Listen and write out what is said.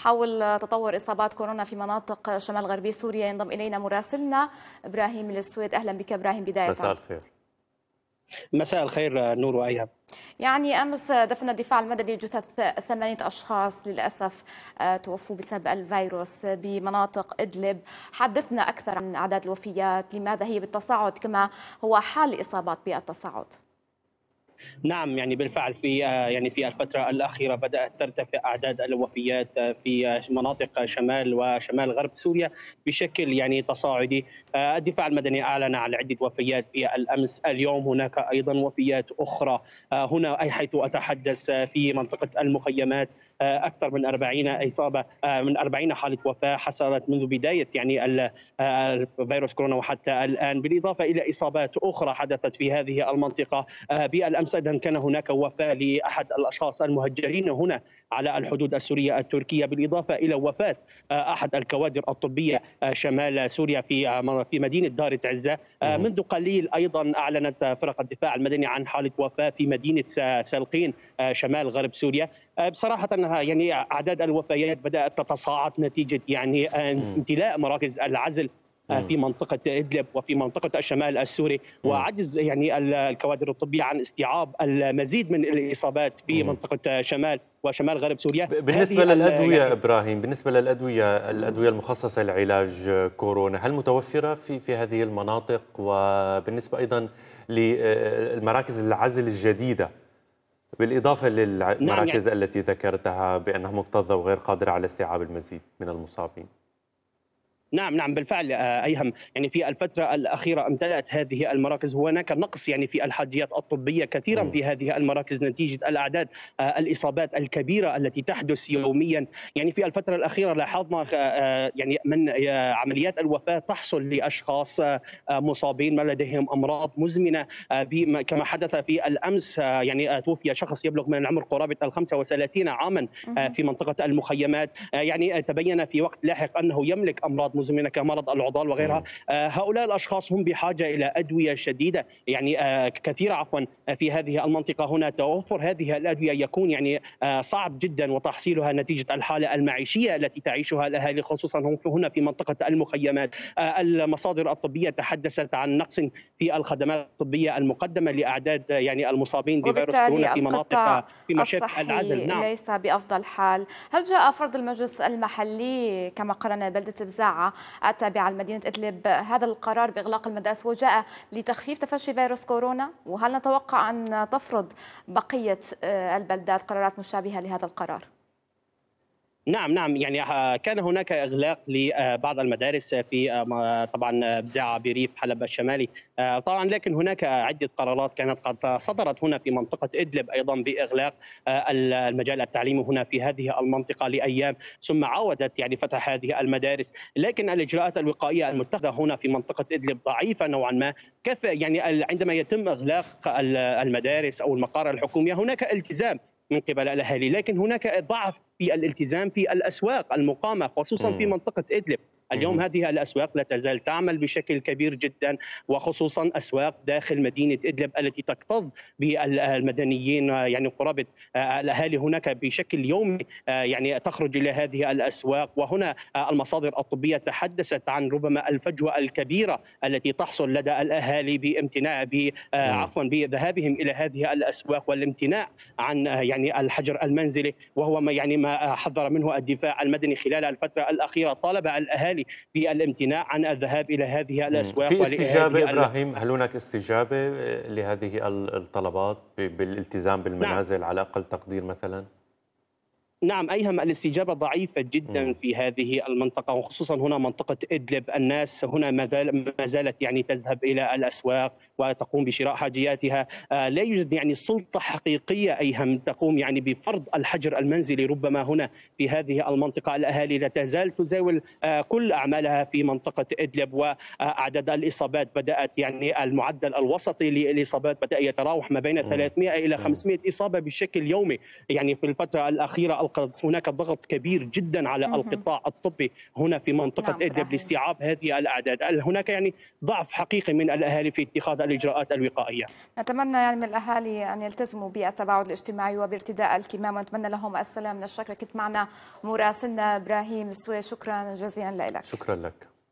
حول تطور إصابات كورونا في مناطق شمال غربي سوريا ينضم إلينا مراسلنا إبراهيم السويد. أهلا بك إبراهيم. بداية مساء الخير. مساء الخير نور وأيها. يعني أمس دفن الدفاع المدني جثث 8 أشخاص للأسف توفوا بسبب الفيروس بمناطق إدلب. حدثنا أكثر عن أعداد الوفيات، لماذا هي بالتصاعد، كما هو حال الإصابات بالتصاعد؟ نعم، يعني بالفعل في الفترة الأخيرة بدأت ترتفع أعداد الوفيات في مناطق شمال وشمال غرب سوريا بشكل تصاعدي. الدفاع المدني أعلن عن عدة وفيات في الأمس. اليوم هناك أيضا وفيات أخرى هنا، أي حيث أتحدث في منطقة المخيمات. أكثر من 40 إصابة، من 40 حالة وفاة حصلت منذ بداية الفيروس كورونا وحتى الآن، بالإضافة إلى إصابات أخرى حدثت في هذه المنطقة. بالأمس أيضا كان هناك وفاة لأحد الأشخاص المهجرين هنا على الحدود السورية التركية، بالإضافة إلى وفاة أحد الكوادر الطبية شمال سوريا في مدينة دار العزة. منذ قليل أيضا أعلنت فرق الدفاع المدني عن حالة وفاة في مدينة سلقين شمال غرب سوريا. بصراحة أعداد الوفيات بدأت تتصاعد نتيجة امتلاء مراكز العزل في منطقة إدلب وفي منطقة الشمال السوري، وعجز الكوادر الطبية عن استيعاب المزيد من الإصابات في منطقة شمال وشمال غرب سوريا. بالنسبة للأدوية إبراهيم، بالنسبة للأدوية المخصصة لعلاج كورونا، هل متوفرة في هذه المناطق؟ وبالنسبة أيضا للمراكز العزل الجديدة بالإضافة للمراكز التي ذكرتها بأنها مكتظة وغير قادرة على استيعاب المزيد من المصابين. نعم بالفعل أيهم، في الفترة الأخيرة امتلأت هذه المراكز. هناك نقص في الحاجيات الطبية كثيرا في هذه المراكز نتيجة الأعداد الإصابات الكبيرة التي تحدث يوميا. في الفترة الأخيرة لاحظنا من عمليات الوفاة تحصل لأشخاص مصابين ما لديهم أمراض مزمنة، كما حدث في الأمس. توفي شخص يبلغ من العمر قرابة 35 عاما في منطقة المخيمات. تبين في وقت لاحق أنه يملك أمراض مزمنة كمرض العضال وغيرها. هؤلاء الأشخاص هم بحاجة إلى أدوية شديدة كثيرة في هذه المنطقة. هنا توفر هذه الأدوية يكون صعب جدا، وتحصيلها نتيجة الحالة المعيشية التي تعيشها الأهالي، خصوصا هنا في منطقة المخيمات. المصادر الطبية تحدثت عن نقص في الخدمات الطبية المقدمة لأعداد المصابين بفيروس كورونا في مناطق في مشافي العزل. نعم، ليس بأفضل حال. هل جاء فرض المجلس المحلي كما قرنا بلدة بزاعة التابعة لمدينة إدلب هذا القرار بإغلاق المدارس وجاء لتخفيف تفشي فيروس كورونا؟ وهل نتوقع أن تفرض بقية البلدات قرارات مشابهة لهذا القرار؟ نعم كان هناك إغلاق لبعض المدارس في طبعا بزاعة بريف حلب الشمالي طبعا، لكن هناك عدة قرارات كانت قد صدرت هنا في منطقة إدلب أيضا بإغلاق المجال التعليمي هنا في هذه المنطقة لأيام، ثم عودت فتح هذه المدارس. لكن الإجراءات الوقائية المتخذة هنا في منطقة إدلب ضعيفة نوعا ما. كيف عندما يتم إغلاق المدارس أو المقار الحكومية هناك التزام من قبل الأهالي، لكن هناك ضعف في الالتزام في الأسواق المقامة خصوصا في منطقة إدلب. اليوم هذه الأسواق لا تزال تعمل بشكل كبير جدا، وخصوصا أسواق داخل مدينة إدلب التي تكتظ بالمدنيين. قرابة الأهالي هناك بشكل يومي تخرج إلى هذه الأسواق. وهنا المصادر الطبية تحدثت عن ربما الفجوة الكبيرة التي تحصل لدى الأهالي بامتناع بذهابهم إلى هذه الأسواق والامتناع عن الحجر المنزلي، وهو ما حذر منه الدفاع المدني خلال الفترة الأخيرة. طالب الأهالي بالامتناع عن الذهاب إلى هذه الأسواق. في استجابة إبراهيم؟ هل هناك استجابة لهذه الطلبات بالالتزام بالمنازل على أقل تقدير مثلا؟ نعم أيهم، الاستجابة ضعيفة جدا في هذه المنطقة، وخصوصا هنا منطقة إدلب. الناس هنا ما زالت تذهب إلى الأسواق وتقوم بشراء حاجياتها. لا يوجد سلطة حقيقية أيهم تقوم بفرض الحجر المنزلي. ربما هنا في هذه المنطقة الأهالي لا تزال تزاول كل أعمالها في منطقة إدلب، وأعداد الإصابات بدأت المعدل الوسطي للإصابات بدأ يتراوح ما بين 300 إلى 500 إصابة بشكل يومي في الفترة الأخيرة هناك ضغط كبير جدا على القطاع الطبي هنا في منطقة إدلب لاستيعاب هذه الأعداد. هناك يعني ضعف حقيقي من الأهالي في اتخاذ الإجراءات الوقائية. نتمنى يعني من الأهالي أن يلتزموا بالتباعد الاجتماعي وبارتداء الكمامة، ونتمنى لهم السلام. من الشكر. كنت معنا مراسلنا إبراهيم السويس، شكرا جزيلا لك. شكرا لك.